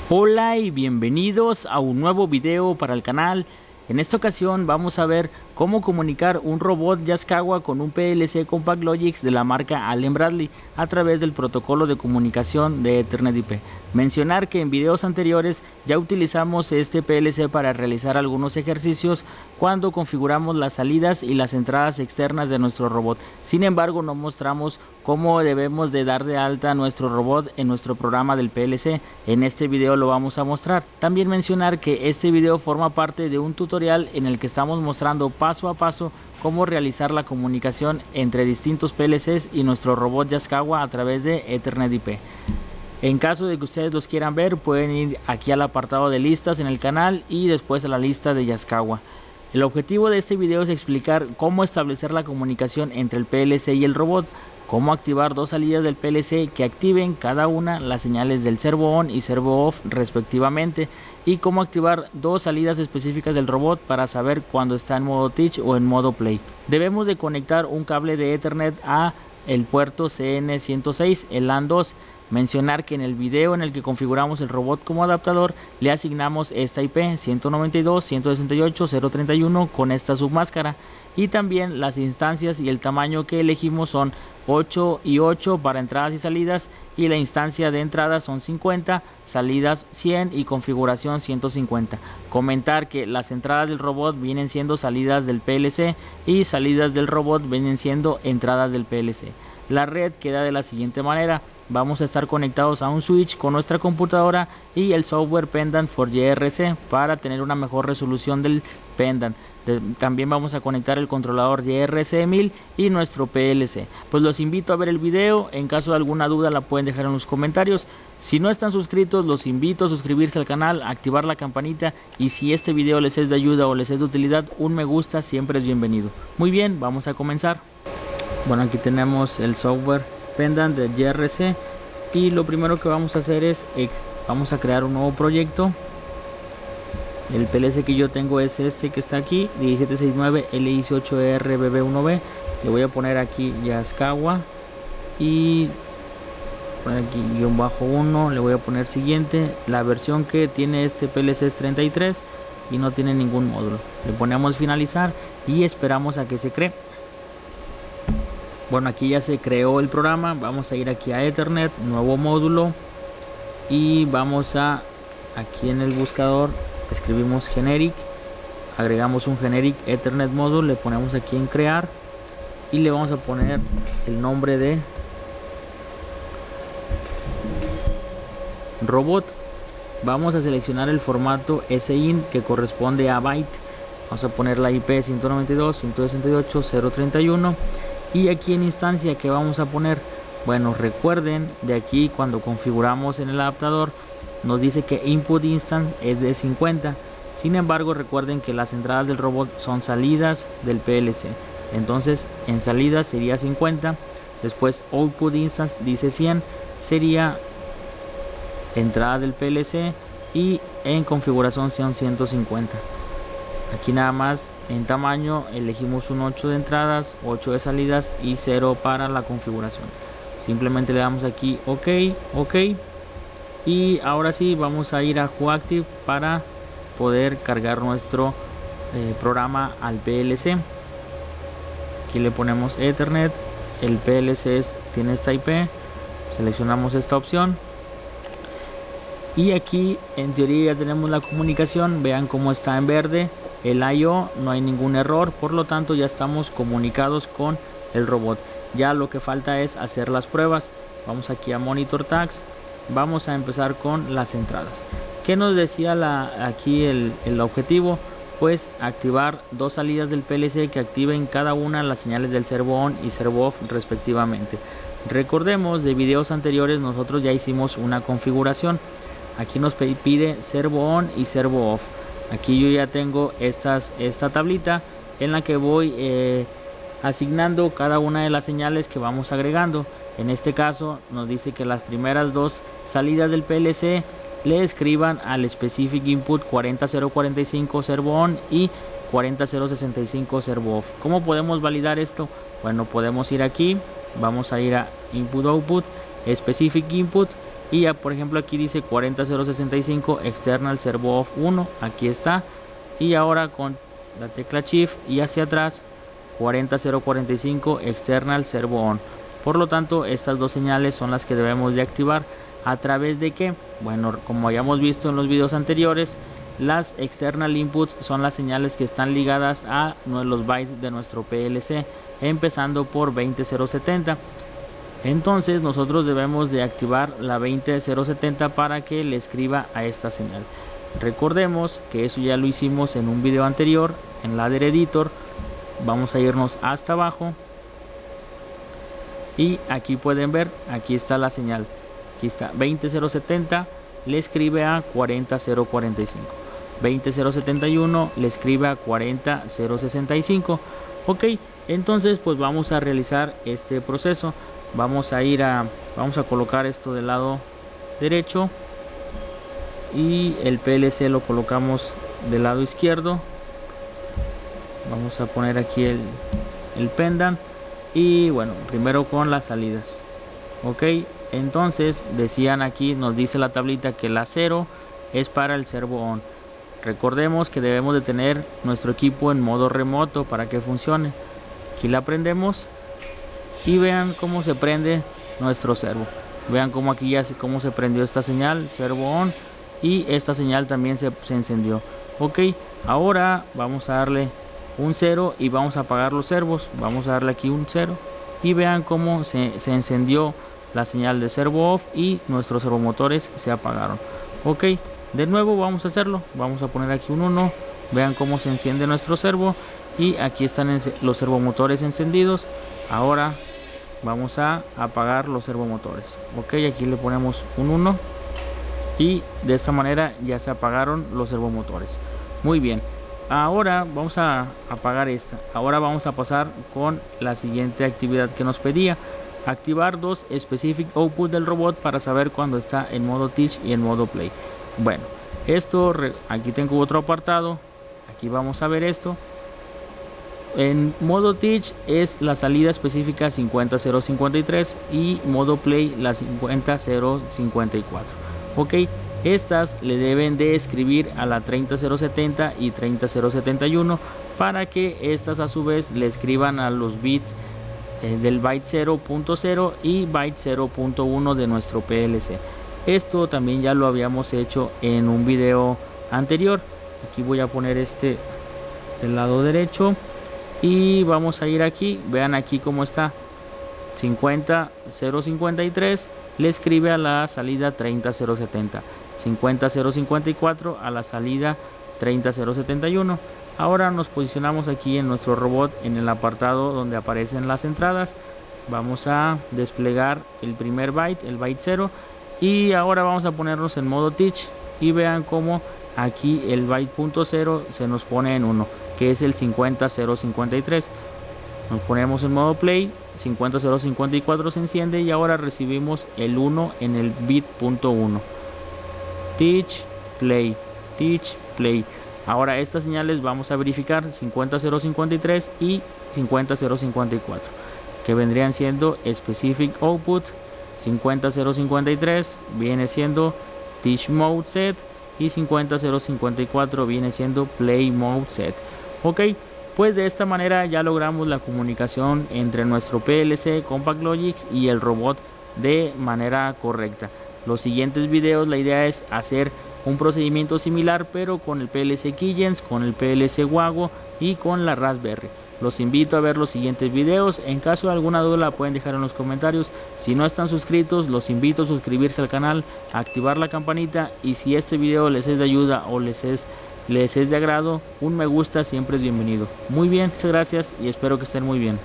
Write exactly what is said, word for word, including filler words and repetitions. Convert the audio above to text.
Hola y bienvenidos a un nuevo video para el canal. En esta ocasión vamos a ver cómo comunicar un robot Yaskawa con un P L C Compact Logix de la marca Allen Bradley a través del protocolo de comunicación de Ethernet I P. Mencionar que en videos anteriores ya utilizamos este P L C para realizar algunos ejercicios cuando configuramos las salidas y las entradas externas de nuestro robot. Sin embargo, no mostramos cómo debemos de dar de alta nuestro robot en nuestro programa del P L C. En este video lo vamos a mostrar. También mencionar que este video forma parte de un tutorial en el que estamos mostrando paso a paso cómo realizar la comunicación entre distintos P L Cs y nuestro robot Yaskawa a través de Ethernet I P. En caso de que ustedes los quieran ver, pueden ir aquí al apartado de listas en el canal y después a la lista de Yaskawa. El objetivo de este video es explicar cómo establecer la comunicación entre el P L C y el robot, cómo activar dos salidas del P L C que activen cada una las señales del servo on y servo off respectivamente, y cómo activar dos salidas específicas del robot para saber cuando está en modo teach o en modo play. Debemos de conectar un cable de Ethernet a el puerto C N ciento seis, el LAN dos. Mencionar que en el video en el que configuramos el robot como adaptador le asignamos esta I P ciento noventa y dos punto ciento sesenta y ocho punto cero treinta y uno con esta submáscara, y también las instancias y el tamaño que elegimos son ocho y ocho para entradas y salidas, y la instancia de entrada son cincuenta, salidas cien y configuración ciento cincuenta. Comentar que las entradas del robot vienen siendo salidas del P L C y salidas del robot vienen siendo entradas del P L C. La red queda de la siguiente manera: vamos a estar conectados a un switch con nuestra computadora y el software Pendant for Y R C para tener una mejor resolución del Pendant. De, también vamos a conectar el controlador Y R C mil y nuestro P L C. Pues los invito a ver el video. En caso de alguna duda la pueden dejar en los comentarios. Si no están suscritos, los invito a suscribirse al canal, a activar la campanita, y si este video les es de ayuda o les es de utilidad, un me gusta siempre es bienvenido. Muy bien, vamos a comenzar. Bueno, aquí tenemos el software Pendant de Y R C, y lo primero que vamos a hacer es vamos a crear un nuevo proyecto. El P L C que yo tengo es este que está aquí, diecisiete sesenta y nueve L dieciocho R B B uno B. Le voy a poner aquí Yaskawa y poner aquí guión bajo uno. Le voy a poner siguiente. La versión que tiene este P L C es treinta y tres y no tiene ningún módulo. Le ponemos finalizar y esperamos a que se cree. Bueno, aquí ya se creó el programa. Vamos a ir aquí a Ethernet, nuevo módulo, y vamos a aquí en el buscador escribimos generic, agregamos un generic Ethernet module, le ponemos aquí en crear y le vamos a poner el nombre de robot. Vamos a seleccionar el formato S I N que corresponde a byte. Vamos a poner la I P ciento noventa y dos punto ciento sesenta y ocho punto cero treinta y uno. Y aquí en instancia, que vamos a poner, bueno, recuerden de aquí cuando configuramos en el adaptador nos dice que input instance es de cincuenta. Sin embargo, recuerden que las entradas del robot son salidas del P L C, entonces en salidas sería cincuenta. Después output instance dice cien, sería entradas del P L C, y en configuración son ciento cincuenta. Aquí nada más en tamaño elegimos un ocho de entradas, ocho de salidas y cero para la configuración. Simplemente le damos aquí ok, ok, y ahora sí vamos a ir a WhoActive para poder cargar nuestro eh, programa al P L C. Aquí le ponemos Ethernet, el P L C es, tiene esta I P, seleccionamos esta opción y aquí en teoría ya tenemos la comunicación. Vean cómo está en verde el I O, no hay ningún error, por lo tanto ya estamos comunicados con el robot. Ya lo que falta es hacer las pruebas. Vamos aquí a Monitor Tags, vamos a empezar con las entradas. ¿Qué nos decía la, aquí el, el objetivo? Pues activar dos salidas del P L C que activen cada una las señales del servo on y servo off respectivamente. Recordemos de videos anteriores, nosotros ya hicimos una configuración. Aquí nos pide servo on y servo off. Aquí yo ya tengo estas, esta tablita en la que voy eh, asignando cada una de las señales que vamos agregando. En este caso nos dice que las primeras dos salidas del P L C le escriban al specific input cuarenta cero cuarenta y cinco servo on y cuarenta cero sesenta y cinco servo off. ¿Cómo podemos validar esto? Bueno, podemos ir aquí, vamos a ir a input output, specific input, y ya por ejemplo aquí dice cuarenta cero sesenta y cinco external servo off uno, aquí está, y ahora con la tecla shift y hacia atrás cuarenta cero cuarenta y cinco external servo on. Por lo tanto, estas dos señales son las que debemos de activar. ¿A través de qué? Bueno, como habíamos visto en los videos anteriores, las external inputs son las señales que están ligadas a los bytes de nuestro P L C, empezando por veinte cero setenta. Entonces nosotros debemos de activar la veinte cero setenta para que le escriba a esta señal. Recordemos que eso ya lo hicimos en un video anterior en Ladder Editor. Vamos a irnos hasta abajo y aquí pueden ver, aquí está la señal, aquí está veinte cero setenta, le escribe a cuarenta cero cuarenta y cinco, veinte cero setenta y uno le escribe a cuarenta cero sesenta y cinco. Ok, entonces pues vamos a realizar este proceso. Vamos a ir a vamos a colocar esto del lado derecho y el P L C lo colocamos del lado izquierdo. Vamos a poner aquí el, el pendant y bueno, primero con las salidas. Ok, entonces decían aquí, nos dice la tablita que la cero es para el servo on. Recordemos que debemos de tener nuestro equipo en modo remoto para que funcione. Aquí la prendemos y vean cómo se prende nuestro servo. Vean cómo aquí ya se, cómo se prendió esta señal, servo on, y esta señal también se, se encendió. Ok, ahora vamos a darle un cero y vamos a apagar los servos. Vamos a darle aquí un cero y vean cómo se, se encendió la señal de servo off y nuestros servomotores se apagaron. Ok, de nuevo vamos a hacerlo. Vamos a poner aquí un uno. Vean cómo se enciende nuestro servo y aquí están los servomotores encendidos. Ahora vamos a apagar los servomotores. Ok, aquí le ponemos un uno y de esta manera ya se apagaron los servomotores. Muy bien, ahora vamos a apagar esta. Ahora vamos a pasar con la siguiente actividad que nos pedía: activar dos specific output del robot para saber cuando está en modo teach y en modo play. Bueno, esto aquí tengo otro apartado. Aquí vamos a ver esto. En modo teach es la salida específica cincuenta cero cincuenta y tres y modo play la cincuenta cero cincuenta y cuatro. Ok, estas le deben de escribir a la treinta cero setenta y treinta cero setenta y uno para que estas a su vez le escriban a los bits eh, del byte cero punto cero y byte cero punto uno de nuestro P L C. Esto también ya lo habíamos hecho en un video anterior. Aquí voy a poner este del lado derecho y vamos a ir aquí. Vean aquí cómo está. cincuenta cero cincuenta y tres le escribe a la salida treinta cero setenta, cincuenta cero cincuenta y cuatro a la salida treinta cero setenta y uno. Ahora nos posicionamos aquí en nuestro robot en el apartado donde aparecen las entradas. Vamos a desplegar el primer byte, el byte cero, y ahora vamos a ponernos en modo teach y vean cómo aquí el byte punto cero se nos pone en uno, que es el cincuenta cero cincuenta y tres. Nos ponemos en modo play, cincuenta cero cincuenta y cuatro se enciende y ahora recibimos el uno en el bit punto uno. Teach, play, teach, play. Ahora estas señales vamos a verificar cincuenta cero cincuenta y tres y cincuenta cero cincuenta y cuatro, que vendrían siendo specific output. Cincuenta cero cincuenta y tres viene siendo teach mode set y cincuenta cero cincuenta y cuatro viene siendo play mode set. Ok, pues de esta manera ya logramos la comunicación entre nuestro P L C CompactLogix y el robot de manera correcta. Los siguientes videos, la idea es hacer un procedimiento similar pero con el P L C Keyence, con el P L C Wago y con la Raspberry. Los invito a ver los siguientes videos. En caso de alguna duda la pueden dejar en los comentarios. Si no están suscritos, los invito a suscribirse al canal, a activar la campanita, y si este video les es de ayuda o les es, les es de agrado, un me gusta siempre es bienvenido. Muy bien, muchas gracias y espero que estén muy bien.